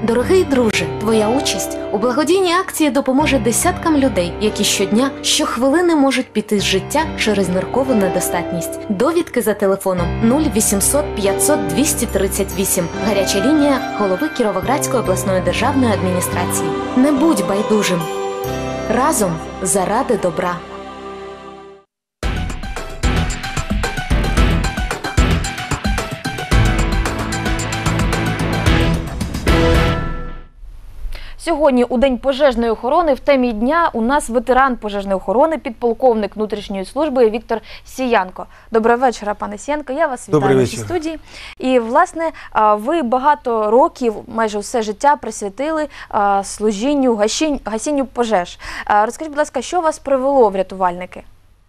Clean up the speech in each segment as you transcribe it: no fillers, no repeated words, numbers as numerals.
Дорогий друже, твоя участь у благодійній акції допоможе десяткам людей, які щодня, щохвилини можуть піти з життя через ниркову недостатність. Довідки за телефоном 0800 500 238. Гаряча лінія голови Кіровоградської обласної державної адміністрації. Не будь байдужим. Разом заради добра. Сьогодні у День пожежної охорони в темі дня у нас ветеран пожежної охорони, підполковник внутрішньої служби Віктор Сіянко. Доброго вечора, пане Сіянко. Я вас вітаю в нашій студії. І, власне, ви багато років, майже все життя присвятили служінню, гасінню пожеж. Розкажіть, будь ласка, що вас привело в рятувальники?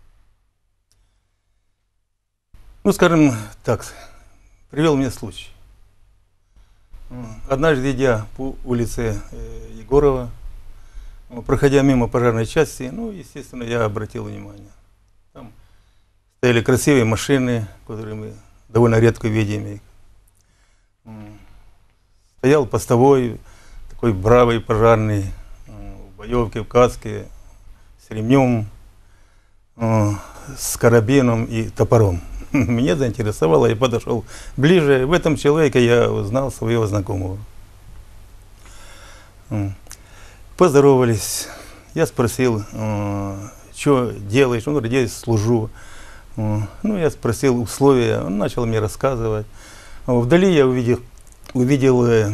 Ну, скажем так, привел меня случай. Однажды, идя по улице Егорова, проходя мимо пожарной части, ну, естественно, я обратил внимание. Там стояли красивые машины, которые мы довольно редко видим. Стоял постовой, такой бравый пожарный, в боевке, в каске, с ремнем, с карабином и топором. Меня заинтересовало, я подошел ближе. В этом человеке я узнал своего знакомого. Поздоровались. Я спросил, что делаешь? Он говорит, я служу. Ну, я спросил условия, он начал мне рассказывать. Вдали я увидел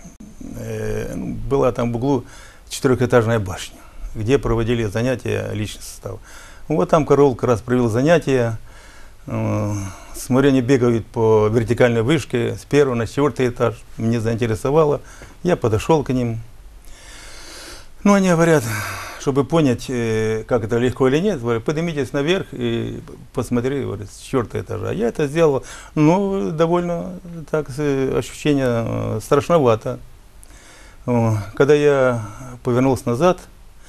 была там в углу 4-этажная башня, где проводили занятия личный состав. Вот там караул как раз провел занятия. Смотрю, они бегают по вертикальной вышке с 1 на 4 этаж. Меня заинтересовало. Я подошел к ним. Ну, они говорят, чтобы понять, как это легко или нет, говорят, поднимитесь наверх и посмотри, говорят, с 4 этажа. Я это сделал, но довольно так, ощущение страшновато. Когда я повернулся назад,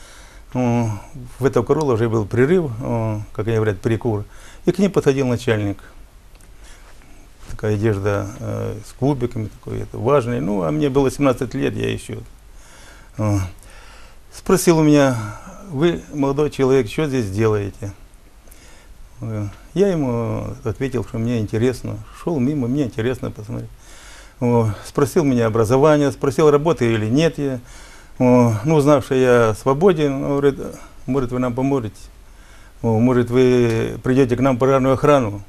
в этого караула уже был прерыв, как они говорят, перекур. И к ним подходил начальник. Такая одежда с клубиками, такой важный. Ну, а мне было 17 лет, я еще. Спросил у меня, вы, молодой человек, что здесь делаете? Я ему ответил, что мне интересно. Шел мимо, мне интересно посмотреть. Спросил меня образование, спросил, работаю или нет я. Ну, узнав, что я свободен, он говорит, может, вы нам поможете? Может, вы придете к нам в пожарную охрану?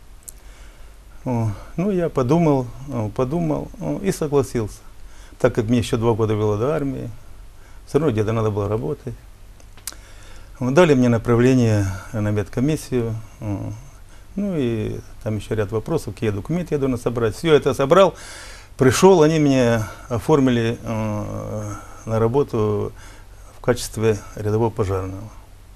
Ну, я подумал и согласился. Так как мне еще 2 года было до армии, все равно где-то надо было работать. Дали мне направление на медкомиссию. Ну, и там еще ряд вопросов, какие документы я должен собрать. Все это собрал, пришел, они меня оформили на работу в качестве рядового пожарного.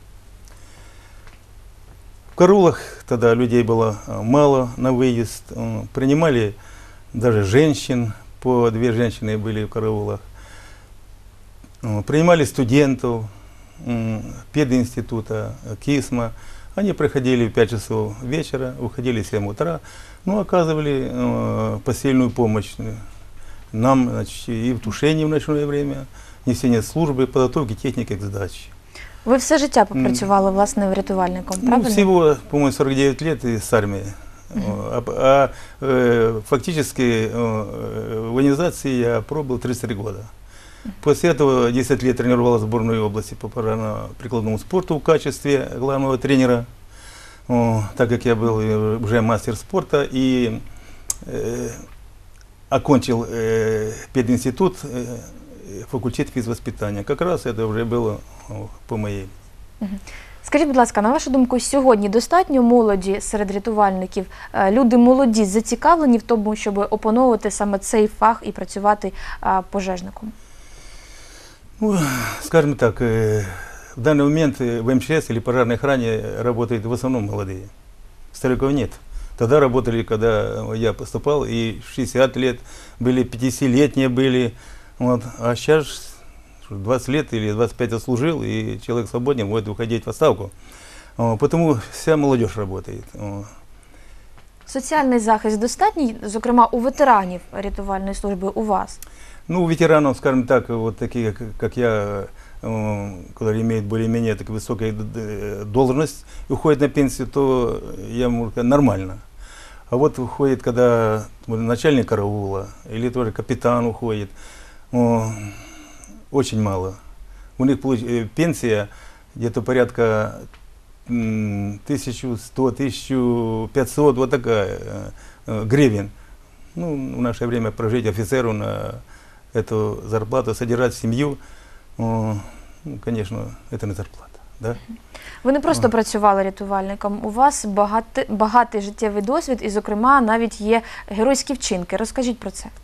В караулах тогда людей было мало на выезд, принимали даже женщин, по 2 женщины были в караулах, принимали студентов пединститута, КИСМа. Они приходили в 5 часов вечера, уходили в 7 утра, ну, оказывали посильную помощь нам, значит, и в тушении в ночное время, несение службы, подготовки техники к сдаче. Ви все життя попрацювали, власне, врятувальником, правильно? Ну, всего, по-моему, 49 лет с армии. Фактически в организации я пробыл 33 года. После этого 10 лет тренировал сборную области по пожарно-прикладному спорту в качестве главного тренера, так как я был уже мастер спорта и окончил пединститут, факультет фізвоспитання. Якраз це вже було по моїй. Скажіть, будь ласка, на вашу думку, сьогодні достатньо молоді серед рятувальників? Люди молоді зацікавлені в тому, щоб опановувати саме цей фах і працювати пожежником? Ну, скажем так, в данный момент в МЧС или пожарной охране работают в основном молодые. Стариков нет. Тогда работали, когда я поступал, и 60 лет были, 50-летние были. Вот. А сейчас 20 лет или 25 отслужил, и человек свободен, будет выходить в отставку. Потому вся молодежь работает. Соціальний захист достатній, зокрема у ветеранів рятувальної служби, у вас? Ну, ветеранов, скажем так, вот такие, как я, которые имеют более-менее так высокую должность и уходят на пенсию, то я могу сказать, нормально. А вот уходит, когда начальник караула или тоже капитан уходит, очень мало. У них пенсия где-то порядка 1100-1500, вот такая гривен. Ну, в наше время прожить офицеру на эту зарплату, содержать семью, ну, конечно, это не зарплата. Да? Ви не просто працювали рятувальником, у вас багатий життєвий досвід і, зокрема, навіть є геройські вчинки. Розкажіть про це.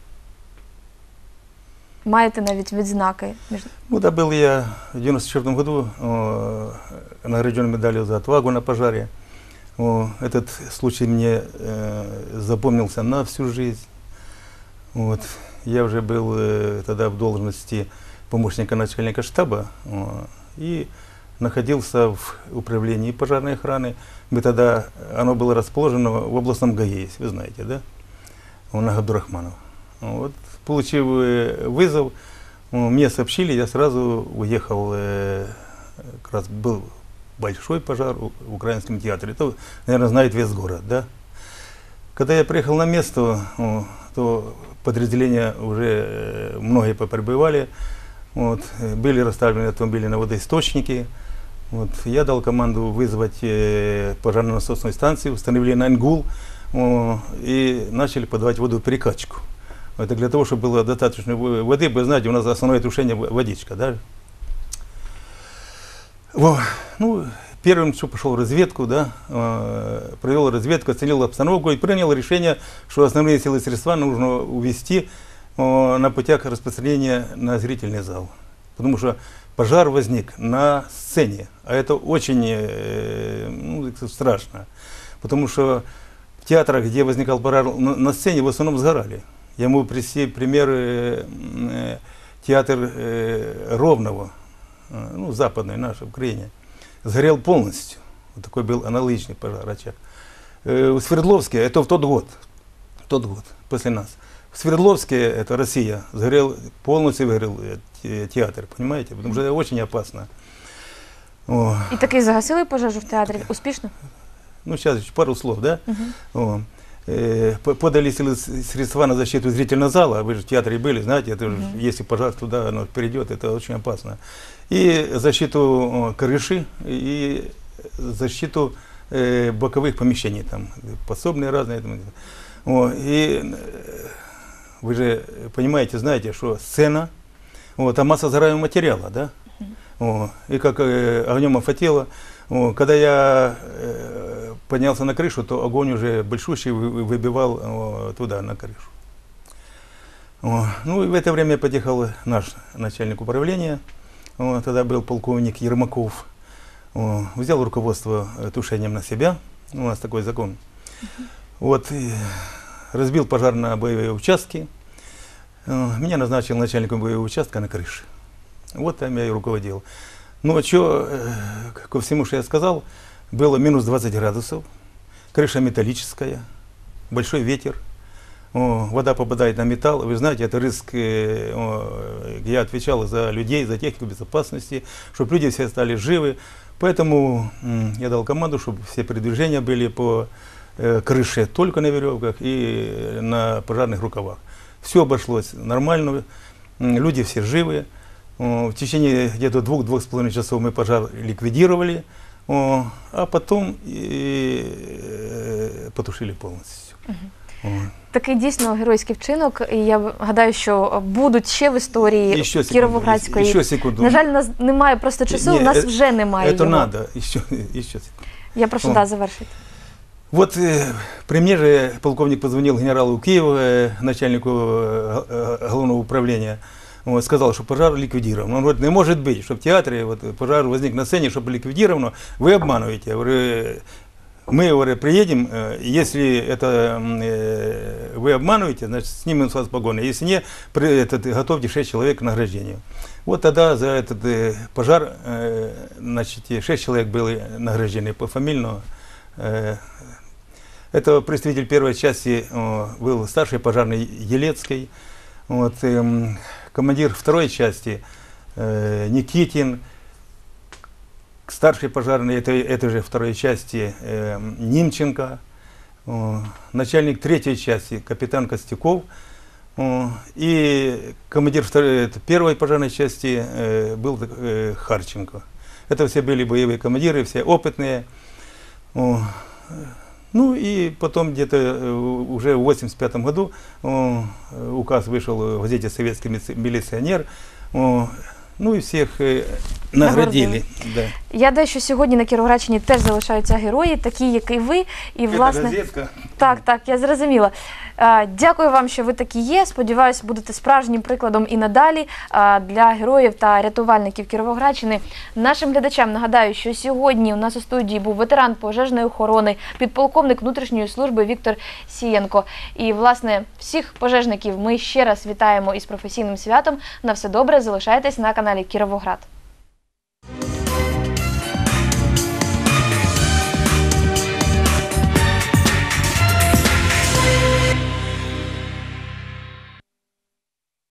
Маєте навіть відзнаки. Ну, да, был я в 1994 году награжден медалью за отвагу на пожаре. Этот случай мне запомнился на всю жизнь. Вот. Я уже был тогда в должности помощника начальника штаба и находился в управлении пожарной охраны. Мы тогда, оно было расположено в областном ГАИ, вы знаете, да? На Габдурахманова. Вот, получив вызов, мне сообщили, я сразу уехал, как раз был большой пожар в Украинском театре, это, наверное, знает весь город, да? Когда я приехал на место, то подразделения уже многие поприбывали, вот, были расставлены автомобили на водоисточники. Вот, я дал команду вызвать пожарно-насосную станцию, установили на Ингул и начали подавать воду в перекачку. Это для того, чтобы было достаточно воды. Вы знаете, у нас основное тушение водичка. Да? Ну, первым, что пошел в разведку, да, провел разведку, оценил обстановку и принял решение, что основные силы и средства нужно увести на путях распространения на зрительный зал. Потому что пожар возник на сцене, а это очень страшно. Потому что в театрах, где возникал пожар на сцене, в основном сгорали. Я могу привести пример театр Ровного, ну, западный наш, в Украине. Сгорел полностью. Вот такой был аналогичный пожар, очаг. В Свердловске, это в тот год, после нас. В Свердловске, это Россия, сгорел, полностью выгорел театр, понимаете? Потому что это очень опасно. И таки загасили пожежу в театрі успішно? Ну, сейчас пару слов, да? Подали средства на защиту зрительного зала, вы же в театре были, знаете, это же, если пожар туда оно перейдет, это очень опасно. И защиту крыши, и защиту боковых помещений, там, подсобные разные. И вы же понимаете, знаете, что сцена, там масса сгораемого материала, да? И как огнем охватило. Когда я поднялся на крышу, то огонь уже большущий выбивал туда, на крышу. Ну и в это время подъехал наш начальник управления, тогда был полковник Ермаков, взял руководство тушением на себя, у нас такой закон. Вот, разбил пожар на боевые участки, меня назначил начальником боевого участка на крыше. Вот там я и руководил. Ну, что, ко всему, что я сказал, было минус 20 градусов, крыша металлическая, большой ветер, вода попадает на металл. Вы знаете, это риск, я отвечал за людей, за технику безопасности, чтобы люди все стали живы. Поэтому я дал команду, чтобы все передвижения были по крыше только на веревках и на пожарных рукавах. Все обошлось нормально, люди все живы. В течение где-то 2–2,5 часов мы пожар ликвидировали, а потом потушили повністю. Такий дійсно геройський вчинок, і я гадаю, що будуть ще в історії Кіровоградської. Ще секунду. На жаль, у нас немає просто часу, у нас вже немає його. Це треба, ще секунду. Я прошу, да, завершити. Вот при мне же полковник позвонил генералу Киева, начальнику головного управления, сказал, что пожар ликвидирован. Он говорит, не может быть, что в театре вот, пожар возник на сцене, чтобы ликвидировано. Вы обманываете. Я говорю, мы, говорю, приедем, если это вы обманываете, значит, снимем с вас погоны. Если нет, готовьте 6 человек к награждению. Вот тогда за этот пожар, значит, 6 человек были награждены пофамильно. Это представитель первой части был старший пожарный Елецкий. Вот, командир второй части Никитин, старший пожарный этой же второй части Нимченко, начальник третьей части капитан Костюков, и командир первой пожарной части был Харченко. Это все были боевые командиры, все опытные. Ну и потом где-то уже в 1985 году указ вышел в газете «Советский милиционер». Ну і всіх наградили. Да. Я знаю, що сьогодні на Кіровоградщині теж залишаються герої, такі, як і ви. І, власне, газетка. Так, я зрозуміла. Дякую вам, що ви такі є. Сподіваюся, будете справжнім прикладом і надалі для героїв та рятувальників Кіровоградщини. Нашим глядачам нагадаю, що сьогодні у нас у студії був ветеран пожежної охорони, підполковник внутрішньої служби Віктор Сієнко. І, власне, всіх пожежників ми ще раз вітаємо із професійним святом. На все добре, залишайтесь на каналі Кіровоград.